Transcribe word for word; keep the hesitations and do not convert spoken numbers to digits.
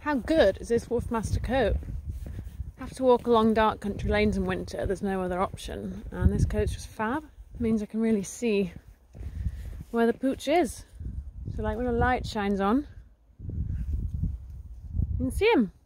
How good is this Wolfmaster coat? I have to walk along dark country lanes in winter, there's no other option, and this coat's just fab. It means I can really see where the pooch is. So like when a light shines on, you can see him.